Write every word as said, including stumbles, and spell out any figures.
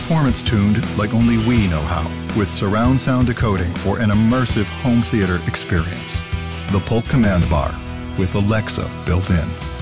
performance tuned like only we know how, with surround sound decoding for an immersive home theater experience. The Polk Command Bar with Alexa built in.